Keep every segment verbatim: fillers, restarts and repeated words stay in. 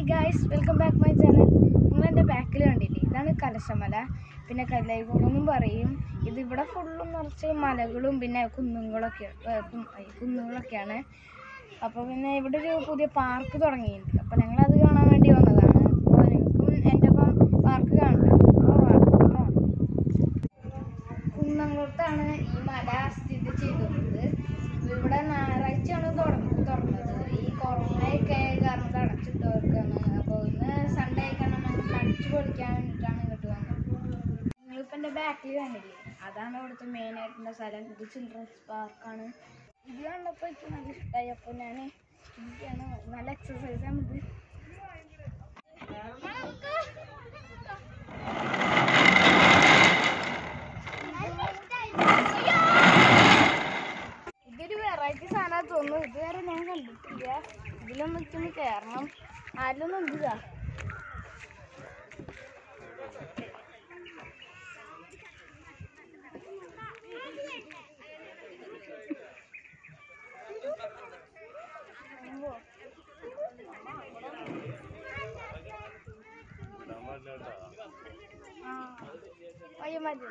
Hi guys, welcome back my channel. നിങ്ങളെൻ്റെ ബാക്കിൽ കണ്ടില്ലേ, ഇതാണ് കലശമല, പിന്നെ കല്ലായിക്കുന്നെന്നും പറയും. ഇതിവിടെ ഫുള്ളും നിറച്ച് മലകളും പിന്നെ കുന്നുകളൊക്കെ കുന്നുകളൊക്കെയാണ്. അപ്പോൾ പിന്നെ ഇവിടെ ഒരു പുതിയ പാർക്ക് തുടങ്ങിയിട്ടുണ്ട്. അപ്പോൾ ഞങ്ങളത് കാണാൻ വേണ്ടി വന്നതാണ്. അപ്പോൾ നിങ്ങൾക്കും എൻ്റെ ഒപ്പം പാർക്ക് കാണണം. അപ്പോൾ കുന്നംകുളത്താണ് ഈ മല സ്ഥിതി ചെയ്തിട്ടുള്ളത്. ഇവിടെ ഞായറാഴ്ചയാണ് തുറന്നത്. ഈ കൊറോണയൊക്കെ കാരണം അടച്ചിട്ടവർക്കാണ്. അപ്പോൾ ഇന്ന് സൺഡേ ആയിക്കാണ് ഞങ്ങൾ അടിച്ചു പൊളിക്കാൻ വേണ്ടിയിട്ടാണ് ഇങ്ങോട്ട് വന്നത്. നിങ്ങളിപ്പോൾ എൻ്റെ ബാക്കിൽ കണ്ടില്ലേ, അതാണ് ഇവിടുത്തെ മെയിൻ ആയിട്ടുള്ള സ്ഥലം. ഇത് ചിൽഡ്രൻസ് പാർക്കാണ്. ഇത് കണ്ടപ്പോൾ എനിക്ക് നല്ല ഇഷ്ടമായി. അപ്പോൾ ഞാൻ ഇതൊക്കെയാണ് നല്ല എക്സസൈസാണ് ഇത്. ഇതൊരു വെറൈറ്റി സാധനമാണ് തോന്നുന്നു. ഇതുവരെ ഞാൻ കണ്ടിട്ടില്ല. ഇതിലൊന്നും എനിക്കൊന്ന് കയറണം. ആരിലൊന്നും എന്തിതാ അയ്യോ മതി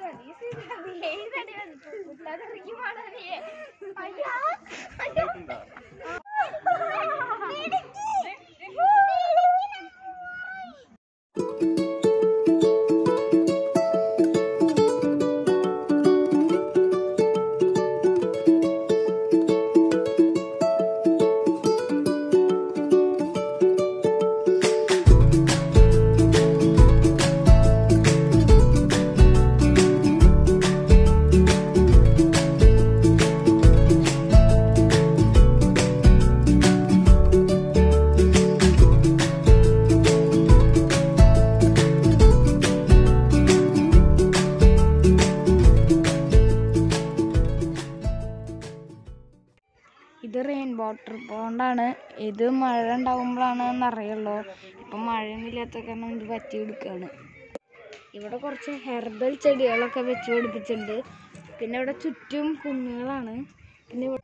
ഇത് റെയിൻ വാട്ടർ പോണ്ടാണ്. ഇത് മഴ ഉണ്ടാകുമ്പോഴാണ് എന്നറിയുള്ളൂ. ഇപ്പം മഴയൊന്നും ഇല്ലാത്ത കാരണം ഇത് പറ്റി എടുക്കുകയാണ്. ഇവിടെ കുറച്ച് ഹെർബൽ ചെടികളൊക്കെ വെച്ച് പിടിപ്പിച്ചിട്ടുണ്ട്. പിന്നെ ഇവിടെ ചുറ്റും കുന്നുകളാണ്. പിന്നെ ഇവിടെ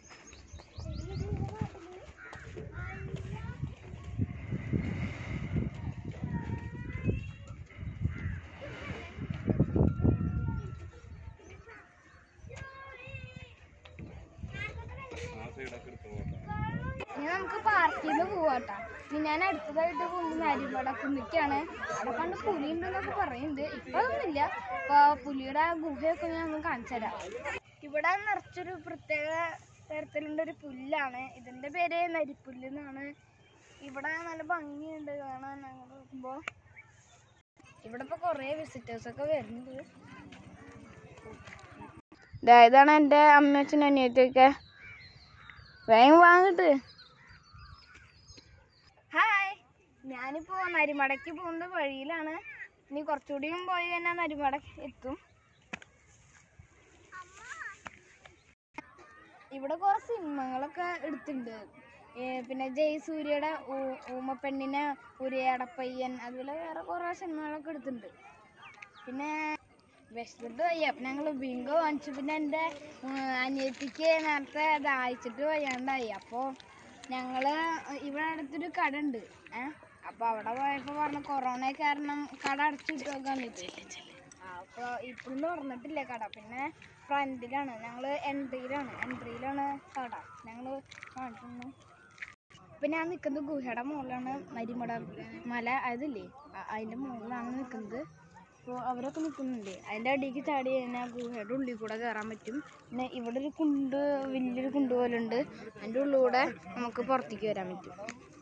ഇനി നമുക്ക് പാർക്കിൽ നിന്ന് പോവാട്ടാ. ഇനി ഞാൻ അടുത്തതായിട്ട് പോകുന്നത് അരിവടക്കുന്നിക്കാണ്. അവിടെ കണ്ട് പുലി ഉണ്ടെന്നൊക്കെ പറയുന്നുണ്ട്. ഇപ്പം അതൊന്നുമില്ല. അപ്പോൾ പുലിയുടെ ഗുഹയൊക്കെ ഞാൻ ഒന്ന് കാണിച്ചു തരാം. ഇവിടെ നിറച്ചൊരു പ്രത്യേക തരത്തിലുള്ളൊരു പുല്ലാണ്. ഇതിൻ്റെ പേര് നരിപ്പുല്ല് എന്നാണ്. ഇവിടെ നല്ല ഭംഗിയുണ്ട് കാണാൻ. ഞങ്ങൾ നോക്കുമ്പോൾ ഇവിടെ ഇപ്പോൾ കുറേ വിസിറ്റേഴ്സൊക്കെ വരുന്നുണ്ട്. ഇതാണ് എൻ്റെ അമ്മയച്ഛനും അനിയത്തിയൊക്കെ. വേഗം വാങ്ങിട്ട്. ഹായ്, ഞാനിപ്പോൾ നരിമടയ്ക്ക് പോകുന്ന വഴിയിലാണ്. ഇനി കുറച്ചുകൂടിയും പോയി കഴിഞ്ഞാൽ നരിമട എത്തും. ഇവിടെ കുറേ സിനിമകളൊക്കെ എടുത്തിട്ടുണ്ട്. പിന്നെ ജയസൂര്യയുടെ ഊമപ്പെണ്ണിനെ ഉരയടപ്പയ്യൻ, അതുപോലെ വേറെ കുറേ സിനിമകളൊക്കെ എടുത്തിട്ടുണ്ട്. പിന്നെ വിശന്നിട്ട് വയ്യ. അപ്പം ഞങ്ങൾ ബിങ്കോ വാങ്ങിച്ചു. പിന്നെ എൻ്റെ അനിയത്തിക്ക് നേരത്തെ ദാഹിച്ചിട്ട് വയ്യാണ്ടായി. അപ്പോൾ ഞങ്ങൾ ഇവിടെ അടുത്തൊരു കട ഉണ്ട്. ഏഹ് അപ്പോൾ അവിടെ പോയപ്പോൾ പറഞ്ഞു കൊറോണ കാരണം കട അടച്ചിട്ട് നോക്കാന്ന് വെച്ചു. അപ്പോൾ ഇപ്പോഴും തുറന്നിട്ടില്ല കട. പിന്നെ ഫ്രണ്ടിലാണ്, ഞങ്ങൾ എൻട്രിയിലാണ് എൻട്രിയിലാണ് കട. ഞങ്ങൾ കാണിക്കുന്നു. ഇപ്പം ഞാൻ നിൽക്കുന്നത് ഗുഹയുടെ മുകളിലാണ്. നരിമട മല അതില്ലേ, അതിൻ്റെ മുകളിലാണ് നിൽക്കുന്നത്. അപ്പോൾ അവരൊക്കെ നിൽക്കുന്നുണ്ട്. അതിൻ്റെ അടിയിലേക്ക് ചാടി കഴിഞ്ഞാൽ ഗുഹയുടെ ഉള്ളിൽ കൂടെ കയറാൻ പറ്റും. പിന്നെ ഇവിടെ ഒരു കുണ്ട്, വലിയൊരു കുണ്ട് പോലെ ഉണ്ട്. അതിൻ്റെ ഉള്ളിലൂടെ നമുക്ക് പുറത്തേക്ക് വരാൻ പറ്റും.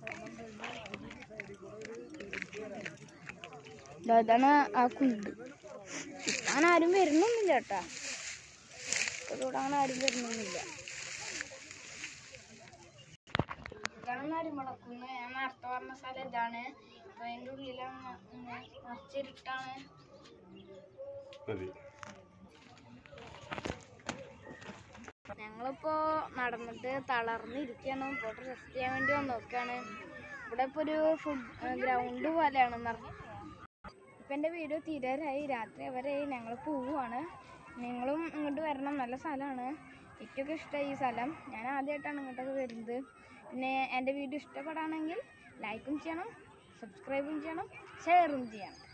അതാണ് ആ കുണ്ട്. ഇപ്പം അങ്ങനെ ആരും വരുന്നൊന്നുമില്ല കേട്ടാ. ഇവിടെ അങ്ങനെ ആരും വരുന്നൊന്നുമില്ല. ഇതാണ് നരിമടക്കുന്ന്. ഞാൻ നേരത്തെ പറഞ്ഞ സ്ഥലം ഇതാണ്. അപ്പോൾ അതിൻ്റെ ഉള്ളിലാണ് നിറച്ചിരിട്ടാണ്. ഞങ്ങളിപ്പോ നടന്നിട്ട് തളർന്നിരിക്കുകയാണ്. ഇപ്പോൾ റെസ്റ്റ് ചെയ്യാൻ വേണ്ടി വന്നോക്കാണ്. ഇവിടെ ഇപ്പോൾ ഒരു ഫുഡ് ഗ്രൗണ്ട് പോലെയാണ്. ഇപ്പം എൻ്റെ വീഡിയോ തീരാറായി, രാത്രി വരെ ഞങ്ങൾ പോവുകയാണ്. നിങ്ങളും ഇങ്ങോട്ട് വരണം, നല്ല സ്ഥലമാണ്. എനിക്കൊക്കെ ഇഷ്ടമായി ഈ സ്ഥലം. ഞാൻ ആദ്യമായിട്ടാണ് ഇങ്ങോട്ടൊക്കെ വരുന്നത്. പിന്നെ എൻ്റെ വീഡിയോ ഇഷ്ടപ്പെടുകയാണെങ്കിൽ ലൈക്കും ചെയ്യണം, സബ്സ്ക്രൈബും ചെയ്യണം, ഷെയറും ചെയ്യണം.